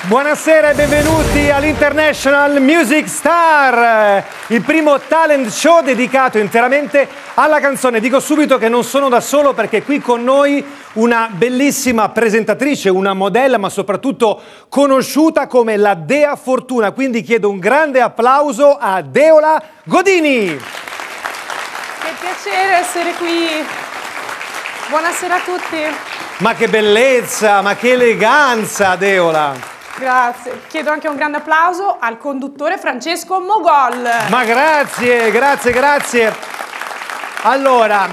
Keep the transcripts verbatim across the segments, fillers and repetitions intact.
Buonasera e benvenuti all'International Music Star, il primo talent show dedicato interamente alla canzone. Dico subito che non sono da solo perché qui con noi una bellissima presentatrice, una modella, ma soprattutto conosciuta come la Dea Fortuna. Quindi chiedo un grande applauso a Deola Godini. Che piacere essere qui. Buonasera a tutti. Ma che bellezza, ma che eleganza, Deola. Grazie. Chiedo anche un grande applauso al conduttore Francesco Mogol. Ma grazie, grazie, grazie. Allora,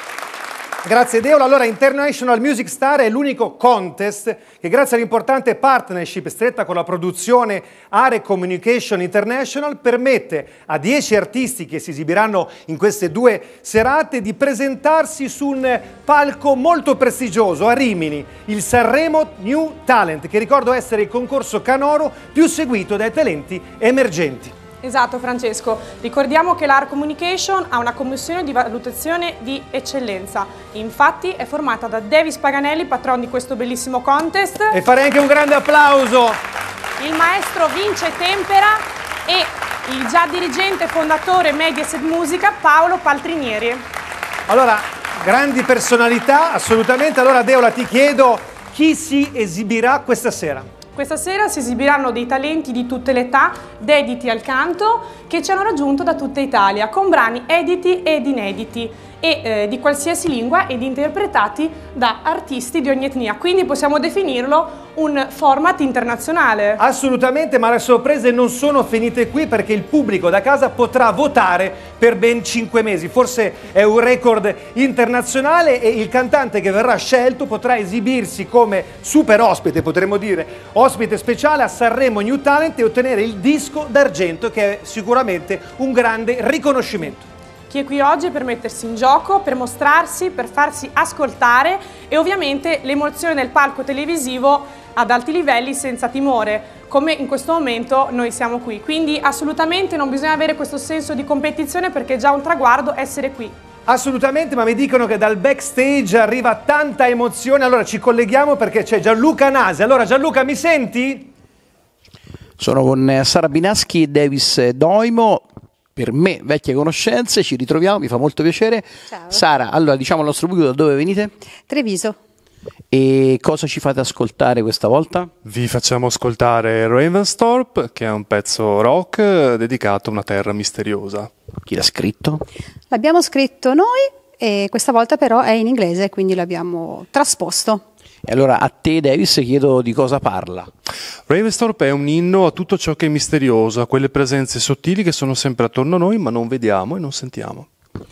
grazie Deola. Allora, International Music Star è l'unico contest che grazie all'importante partnership stretta con la produzione Are Communication International permette a dieci artisti che si esibiranno in queste due serate di presentarsi su un palco molto prestigioso a Rimini, il Sanremo New Talent, che ricordo essere il concorso canoro più seguito dai talenti emergenti. Esatto Francesco, ricordiamo che l'Are Communication ha una commissione di valutazione di eccellenza, infatti è formata da Davis Paganelli, patron di questo bellissimo contest. E farei anche un grande applauso. Il maestro Vince Tempera e il già dirigente fondatore Mediaset Musica Paolo Paltrinieri. Allora, grandi personalità, assolutamente. Allora Deola, ti chiedo chi si esibirà questa sera? Questa sera si esibiranno dei talenti di tutte le età, dediti al canto, che ci hanno raggiunto da tutta Italia, con brani editi ed inediti e eh, di qualsiasi lingua ed interpretati da artisti di ogni etnia. Quindi possiamo definirlo un format internazionale. Assolutamente, ma le sorprese non sono finite qui perché il pubblico da casa potrà votare per ben cinque mesi. Forse è un record internazionale e il cantante che verrà scelto potrà esibirsi come super ospite, potremmo dire, ospite speciale a Sanremo New Talent e ottenere il disco d'argento, che è sicuramente un grande riconoscimento. Chi è qui oggi per mettersi in gioco, per mostrarsi, per farsi ascoltare e ovviamente l'emozione del palco televisivo ad alti livelli senza timore, come in questo momento noi siamo qui. Quindi assolutamente non bisogna avere questo senso di competizione perché è già un traguardo essere qui. Assolutamente, ma mi dicono che dal backstage arriva tanta emozione, allora ci colleghiamo perché c'è Gianluca Nasi. Allora Gianluca, mi senti? Sono con Sara Binaschi e Davis Doimo. Per me, vecchie conoscenze, ci ritroviamo, mi fa molto piacere. Ciao. Sara, allora diciamo al nostro pubblico da dove venite? Treviso. E cosa ci fate ascoltare questa volta? Vi facciamo ascoltare Ravensthorpe, che è un pezzo rock dedicato a una terra misteriosa. Chi l'ha scritto? L'abbiamo scritto noi e questa volta però è in inglese, quindi l'abbiamo trasposto. E allora a te, Davis, chiedo di cosa parla. Ravensthorpe è un inno a tutto ciò che è misterioso, a quelle presenze sottili che sono sempre attorno a noi ma non vediamo e non sentiamo.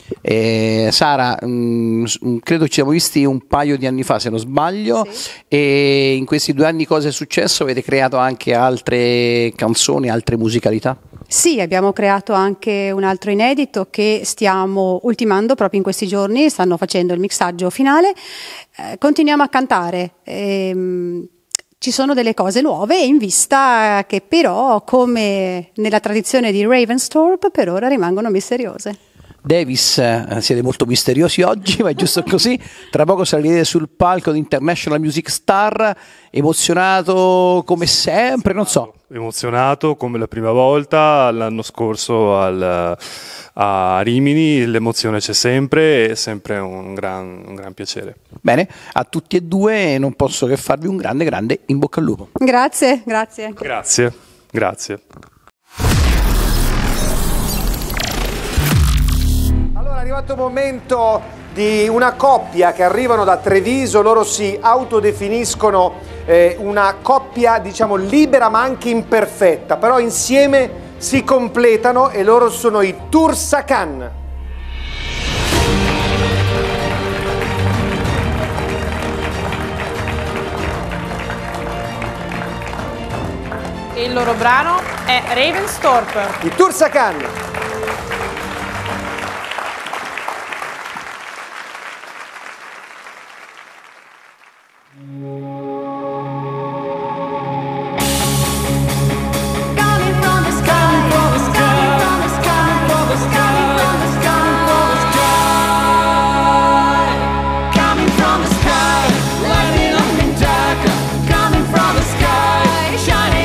Eh, Sara, mh, credo ci siamo visti un paio di anni fa se non sbaglio, sì. E in questi due anni cosa è successo? Avete creato anche altre canzoni, altre musicalità? Sì, abbiamo creato anche un altro inedito che stiamo ultimando proprio in questi giorni, stanno facendo il mixaggio finale, eh, continuiamo a cantare. Ehm, Ci sono delle cose nuove in vista che però, come nella tradizione di Ravensthorpe, per ora rimangono misteriose. Davis, eh, siete molto misteriosi oggi, ma è giusto così. Tra poco salirete sul palco di International Music Star, emozionato come sempre, non so. Emozionato come la prima volta, l'anno scorso al, a Rimini, l'emozione c'è sempre, è sempre un gran, un gran piacere. Bene, a tutti e due non posso che farvi un grande, grande in bocca al lupo. Grazie, grazie. Grazie, grazie. Allora è arrivato il momento di una coppia che arrivano da Treviso, loro si autodefiniscono eh, una coppia diciamo libera ma anche imperfetta, però insieme si completano e loro sono i Tursacan. E il loro brano è Ravensthorpe. I Tursacan. Shining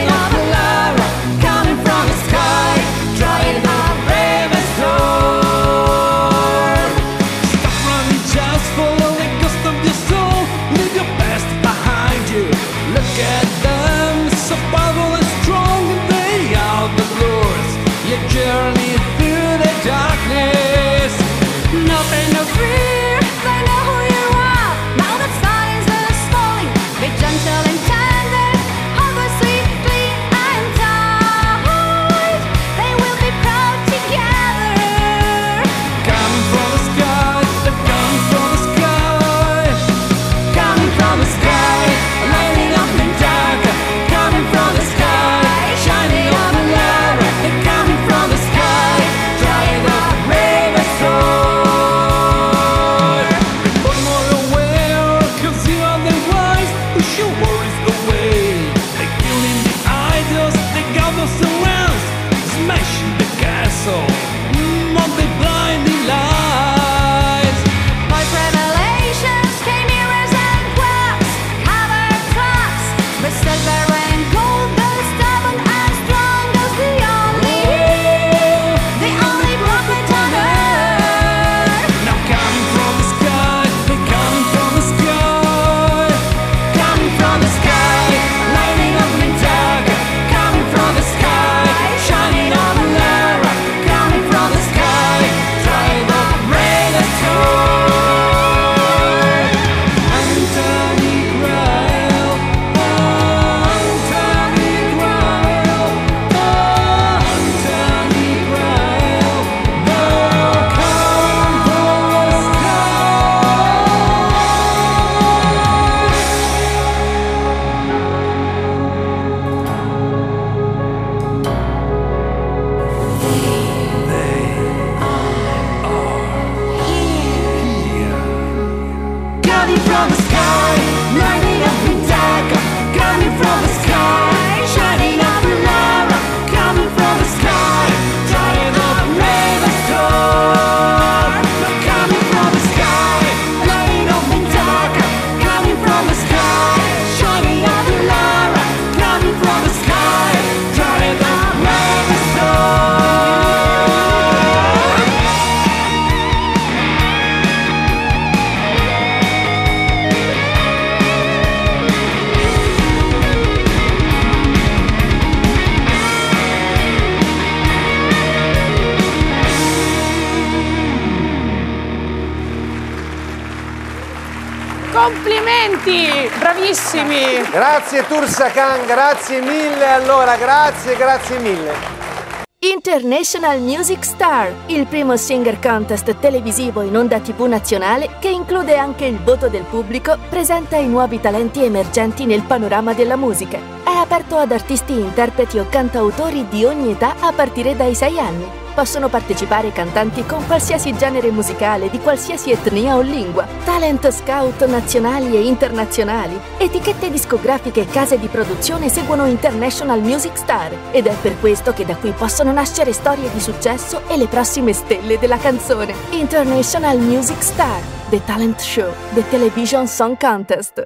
Complimenti, bravissimi. Grazie Tursakan, grazie mille. Allora, grazie, grazie mille. International Music Star, il primo singer contest televisivo in onda tivù nazionale che include anche il voto del pubblico, presenta i nuovi talenti emergenti nel panorama della musica. È aperto ad artisti, interpreti o cantautori di ogni età a partire dai sei anni. Possono partecipare cantanti con qualsiasi genere musicale, di qualsiasi etnia o lingua, talent scout nazionali e internazionali. Etichette discografiche e case di produzione seguono International Music Star ed è per questo che da qui possono nascere storie di successo e le prossime stelle della canzone. International Music Star, The Talent Show, The Television Song Contest.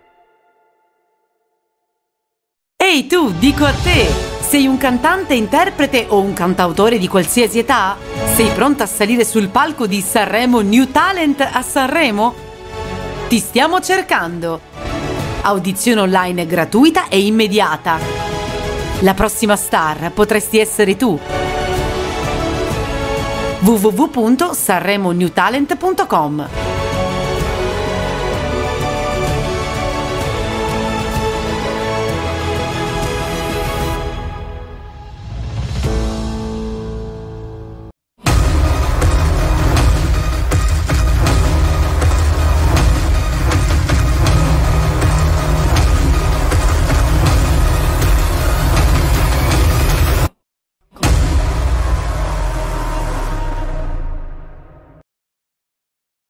Ehi tu, dico a te! Sei un cantante, interprete o un cantautore di qualsiasi età? Sei pronto a salire sul palco di Sanremo New Talent a Sanremo? Ti stiamo cercando! Audizione online gratuita e immediata. La prossima star potresti essere tu. w w w punto sanremo new talent punto com